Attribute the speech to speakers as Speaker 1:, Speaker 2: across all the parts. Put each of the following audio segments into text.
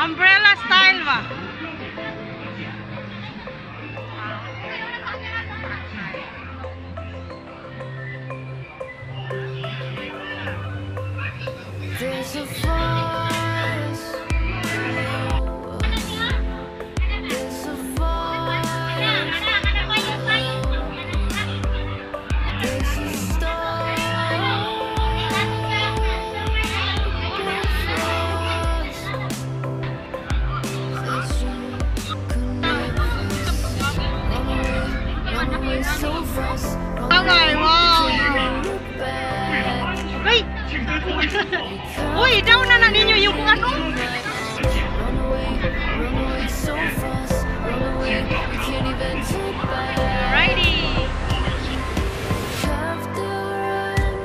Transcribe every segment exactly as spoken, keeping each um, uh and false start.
Speaker 1: Umbrella style ba?
Speaker 2: There's a force. There's a force. There's a storm. There's a connection. Run away, run away so fast.
Speaker 1: Okay, wow! Uy! Uy, daw na na ninyo yung ano?
Speaker 2: Run away, run away so fast. Run away, we can't even turn back.
Speaker 1: Righty!
Speaker 2: Have to run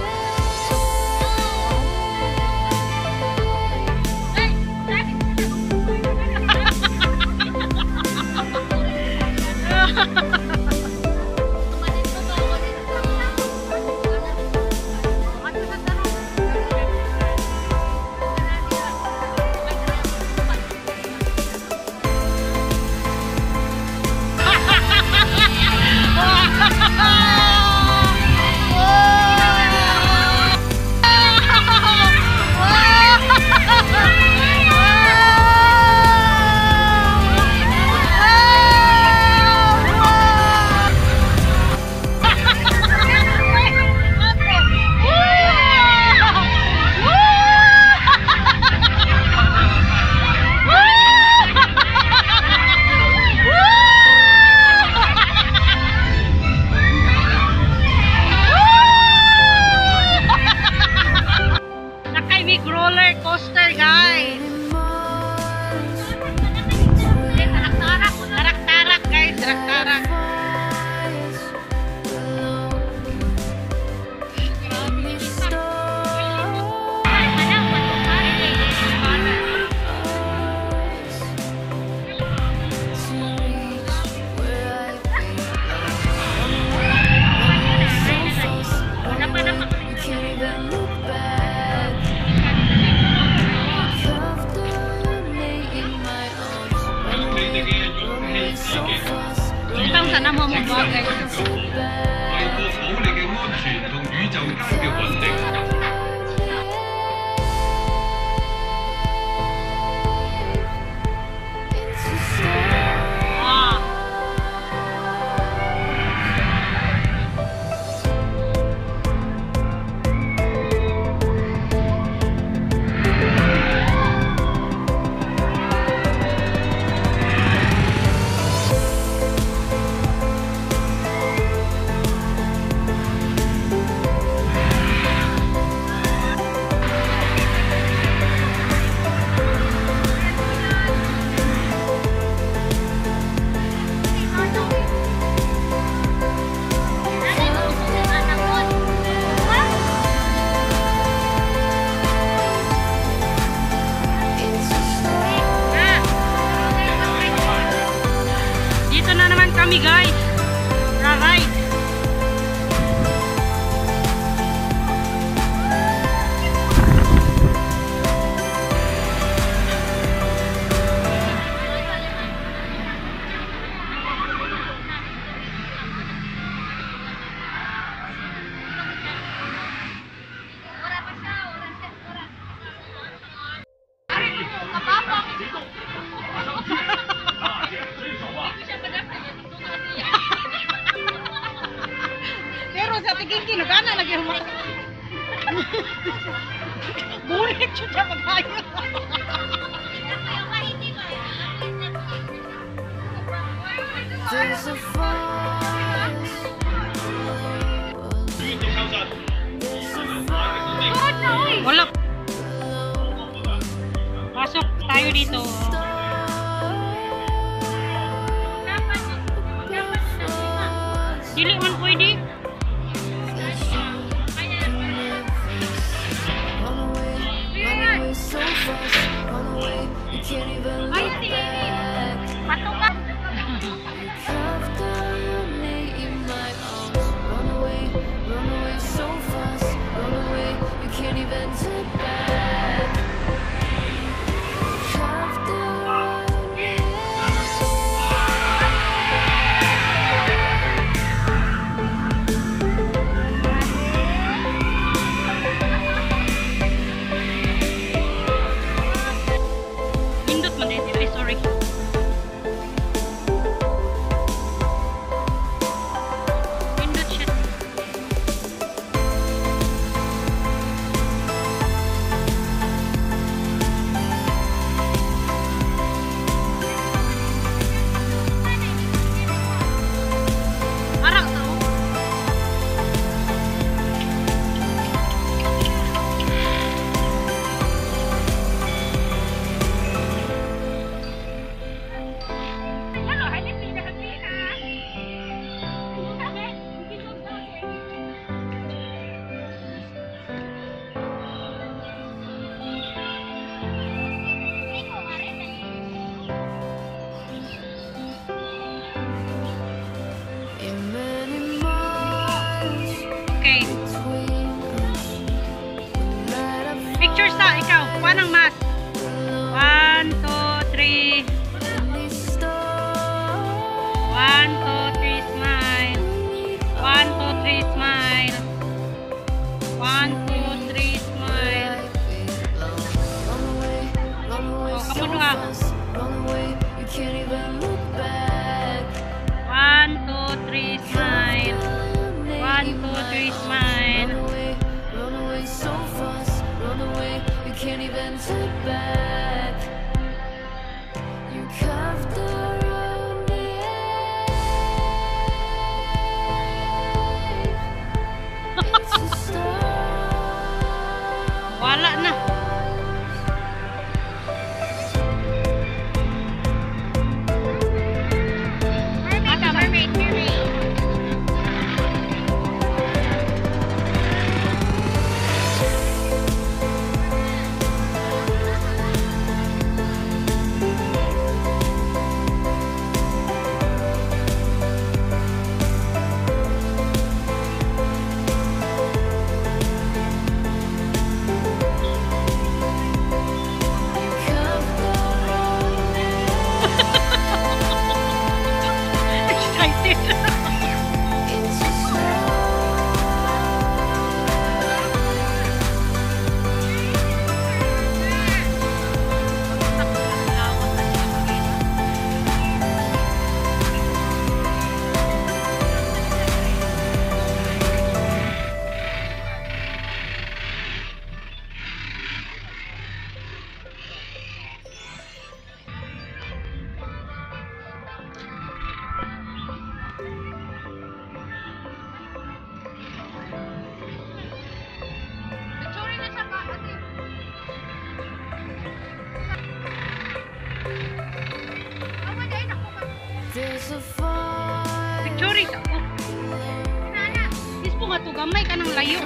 Speaker 1: roller coaster, guys. Tarak-tarak, guys. Tarak-tarak. Tang sana mo mo bagay.
Speaker 3: 為確保你嘅安全同宇宙間嘅穩定。 Kami guys, ra-ride. Sa tingin kinugana lagi humak. Bulit siya maghayo.
Speaker 2: There's a force.
Speaker 1: Wala. Pasok tayo dito. Dili man pwede.
Speaker 2: So fast, run away, you can't even look back.
Speaker 1: Patukan.
Speaker 2: Have to run in my arms. Run away, run away so fast, run away, you can't even turn back. Have
Speaker 1: Kuha ng mask. One, two, three. One, two, three, smile. One, two, three, smile. One, two, three, smile. Oh, kamu dua. One, two, three, smile. One, two, three, smile.
Speaker 2: Can't even turn back. You carved around me. It's a star.
Speaker 1: Wala na. Mermaid, mermaid, mermaid. Excited.
Speaker 2: It's a star. There's a fire.
Speaker 1: Picture ka ko. Ispo nga to gamay ka ng layo.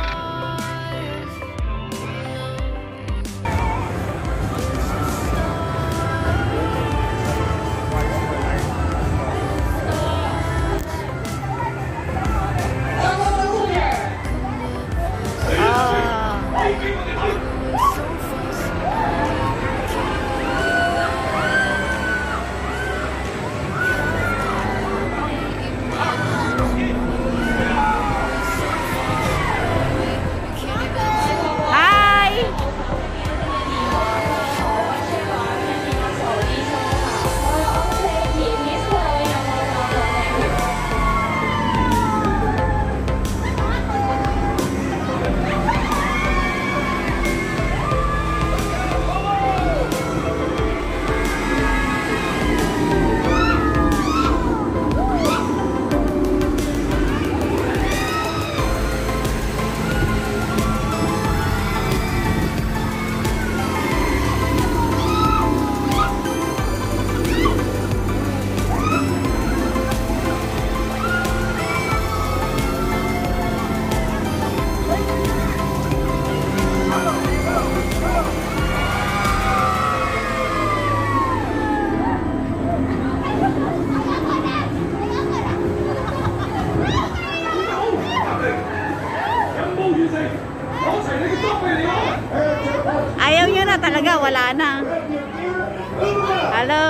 Speaker 4: Ayaw nyo na talaga, wala na. Hello.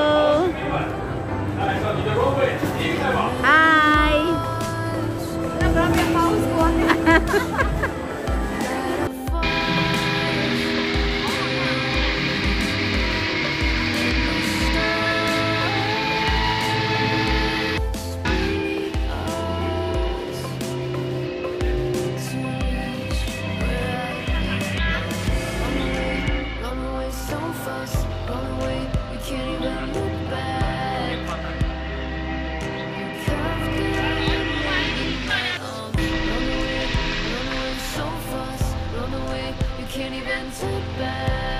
Speaker 4: Hi.
Speaker 2: Can't even turn back.